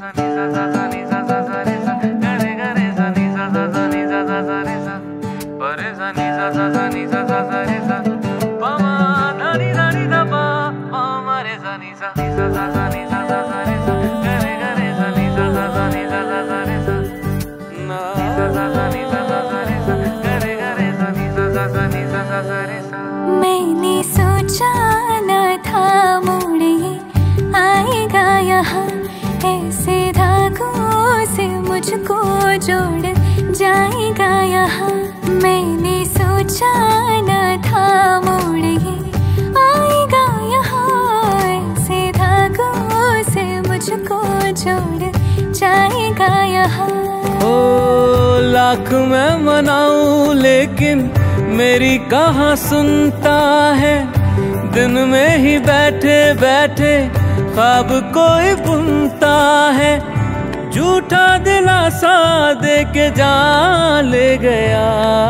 मैंने सोचा न था मोड़ ये आएगा यहाँ, ऐसे धागों से मुझको जोड़ जाएगा यहाँ। मैंने सोचा न था मोड़ ये आएगा यहाँ, ऐसे धागों से मुझको जोड़ जाएगा यहाँ। ओ लाख मैं मनाऊं लेकिन मेरी कहाँ सुनता है, दिन में ही बैठे बैठे ख्वाब कोई बुनता है। झूठा दिलासा दे के जान ले गया,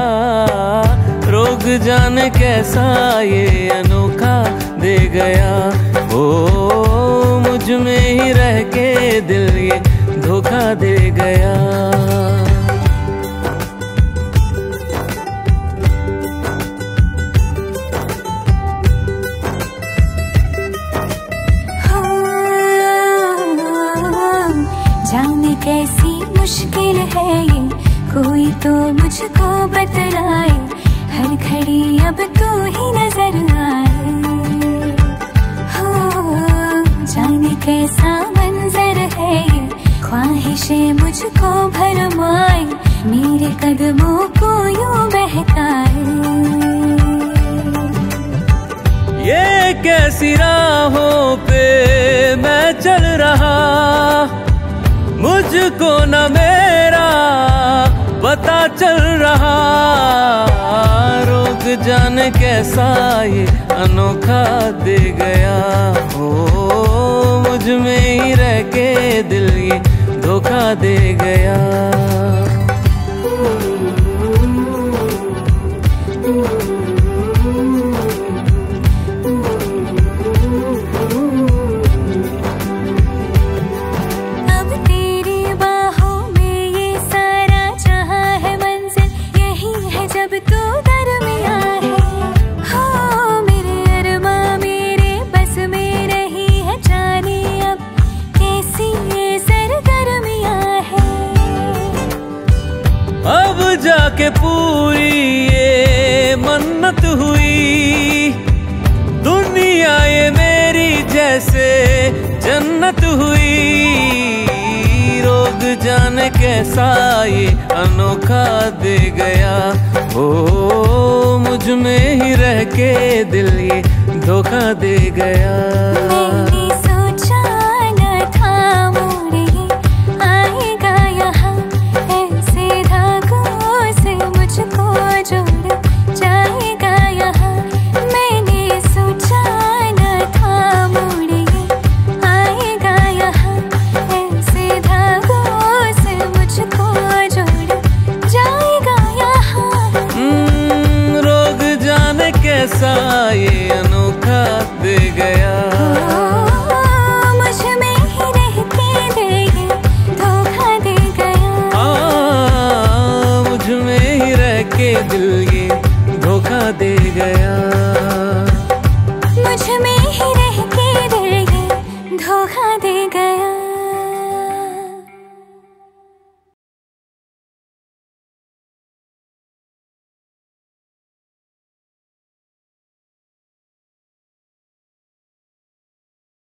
रोग जाने कैसा ये अनोखा दे गया। ओ मुझ में ही रह के दिल ये धोखा दे गया। जाने कैसी मुश्किल है ये, कोई तो मुझको बतलाए, हर घड़ी अब तू ही नजर आए। हो जाने कैसा मंजर है ये, ख्वाहिशें मुझको भरमाए, मेरे कदमों को यूं बहकाए। ये कैसी राहों पे मैं चल रहा, मुझको न मेरा पता चल रहा। रोग जाने कैसा ये अनोखा दे गया, ओ मुझ में ही रह के दिल ये धोखा दे गया। अब जाके पूरी ये मन्नत हुई, दुनिया ये मेरी जैसे जन्नत हुई। रोग जाने कैसा ये अनोखा दे गया, ओ मुझ में ही रह के दिल ये धोखा दे गया। मैंने सोचा न था मोड़ ये आएगा यहाँ, ऐसे धागों से मुझको जोड़ जाएगा यहाँ। मैंने सोचा न था मोड़ ये आएगा यहाँ, ऐसे धागों से मुझको जोड़ जाएगा यहाँ। रोग जाने कैसा ये अनोखा दे गया।